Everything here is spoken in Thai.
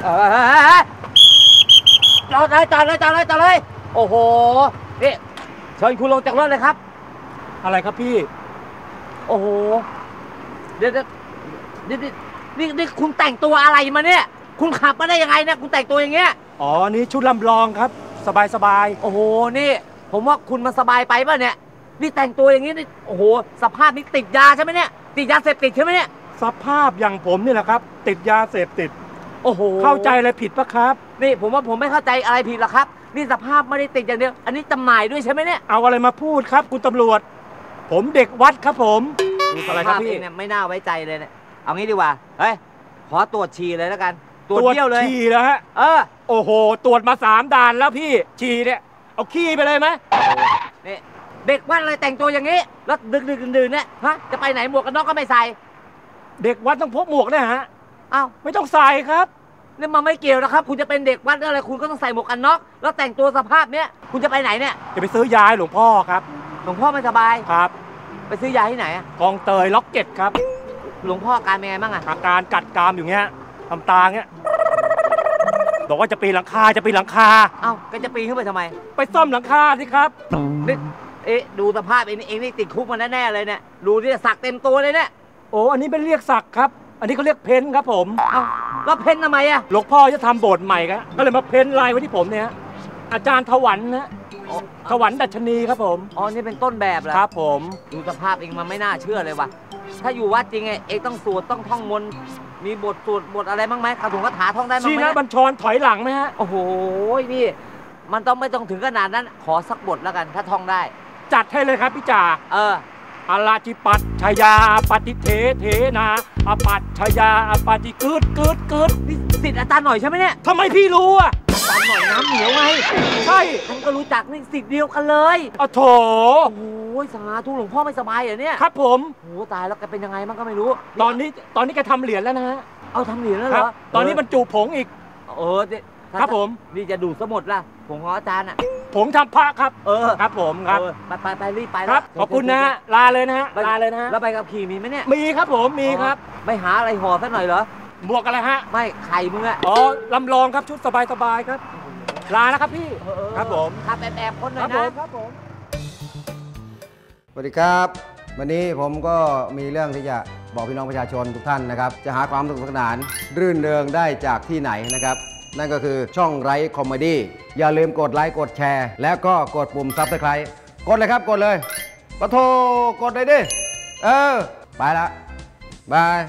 จอดเลยโอ้โหนี่เชิญคุณลงจากรถเลยครับอะไรครับพี่โอ้โหเดี๋ยวนี่คุณแต่งตัวอะไรมาเนี่ยคุณขับมาได้ยังไงเนี่ยคุณแต่งตัวอย่างเงี้ยอ๋อนี่ชุดลำลองครับสบายโอ้โหนี่ผมว่าคุณมาสบายไปป่ะเนี่ยนี่แต่งตัวอย่างงี้นี่โอ้โหสภาพนี้ติดยาใช่ไหมเนี่ยติดยาเสพติดใช่ไหมเนี่ยสภาพอย่างผมนี่แหละครับติดยาเสพติดโอ้โหเข้าใจอะไรผิดปะครับนี่ผมว่าผมไม่เข้าใจอะไรผิดหรอกครับนี่สภาพไม่ได้ติดอย่างเดียวอันนี้จำหน่ายด้วยใช่ไหมเนี่ยเอาอะไรมาพูดครับคุณตำรวจผมเด็กวัดครับผมอะไรครับพี่เนี่ยไม่น่าไว้ใจเลยเนี่ยเอางี้ดีกว่าเฮ้ยขอตรวจฉี่เลยแล้วกันตรวจเยี่ยวเลยฉี่แล้วฮะโอ้โหตรวจมา3 ด่านแล้วพี่ฉี่เนี่ยเอาขี้ไปเลยไหมนี่เด็กวัดอะไรแต่งตัวอย่างนี้แล้วดึกดื่นเนี่ยฮะจะไปไหนหมวกกันน็อกก็ไม่ใส่เด็กวัดต้องพกหมวกเนี่ยฮะอ้าวไม่ต้องใส่ครับนี่มันไม่เกี่ยวนะครับคุณจะเป็นเด็กวัดอะไรคุณก็ต้องใส่หมวกกันน็อกแล้วแต่งตัวสภาพเนี้ยคุณจะไปไหนเนี่ยจะไปซื้อยาหลวงพ่อครับหลวงพ่อไม่สบายครับไปซื้อยาที่ไหนอะกองเตยล็อกเก็ตครับหลวงพ่ออาการเป็นไงบ้างอะอาการกัดกรามอย่างเงี้ยทำตาเงี้ยบอกว่าจะปีนหลังคาเอ้าก็จะปีนขึ้นไปทำไมไปซ่อมหลังคาสิครับนี่ดูสภาพเองนี่ติดคุกมาแน่ๆเลยเนี่ยดูที่สักเต็มตัวเลยเนี่ยโอ้อันนี้เป็นเรียกสักครับอันนี้เขาเรียกเพ้นครับผมเอ้าแล้วเพ้นทำไมอะหลวงพ่อจะทำโบสถ์ใหม่ก็เลยมาเพ้นลายไว้ที่ผมเนี่ยอาจารย์ถวันนะถวันดัชนีครับผมอ๋อนี่เป็นต้นแบบเหรอครับผมดูสภาพเองมันไม่น่าเชื่อเลยว่ะถ้าอยู่วัดจริงเองต้องสวดต้องท่องมนต์มีบทสวดบทอะไรบ้างไหมคาถาท่องได้บ้างไหมชี้นะบัญชรถอยหลังไหมฮะโอ้โหนี่มันไม่ต้องถึงขนาดนั้นขอสักบทแล้วกันถ้าท่องได้จัดให้เลยครับพี่จ่าอาราจิปัตชยาปฏิเทนาอปัตชยาปฏิกึดนี่สิทธิ์อาจารย์หน่อยใช่ไหมเนี่ยทำไมพี่รู้อ่ะอาจารย์หน่อยน้ำเหนียวไงใช่ฉันก็รู้จักนี่สิทธิ์เดียวกันเลยโถโอ้ยสาธุหลวงพ่อไม่สบายเหรอเนี่ยครับผมโอ้ตายแล้วแกเป็นยังไงมันก็ไม่รู้ตอนนี้แกทำเหรียญแล้วนะฮะเอาทำเหรียญแล้วเหรอตอนนี้บรรจุผงอีกครับผมนี่จะดูดสมุดล่ะผงของอาจารย์อ่ะผงทำพระครับครับผมครับไปรีบไปครับขอบคุณนะลาเลยนะฮะแล้วใบกับขี่มีไหมเนี่ยมีครับผมมีครับไม่หาอะไรห่อสักหน่อยเหรอหมวกอะไรฮะไม่ไข่มึงอะอ๋อลำลองครับชุดสบายครับลานะครับพี่ครับผมขับแอบคนหน่อยนะครับผมสวัสดีครับวันนี้ผมก็มีเรื่องที่จะบอกพี่น้องประชาชนทุกท่านนะครับจะหาความสนุกสนานรื่นเริงได้จากที่ไหนนะครับนั่นก็คือช่องไร้คอมเมดี้อย่าลืมกดไลค์กดแชร์แล้วก็กดปุ่มซับสไครต์กดเลยครับกดเลยปะโทกดเลยดิไปละบาย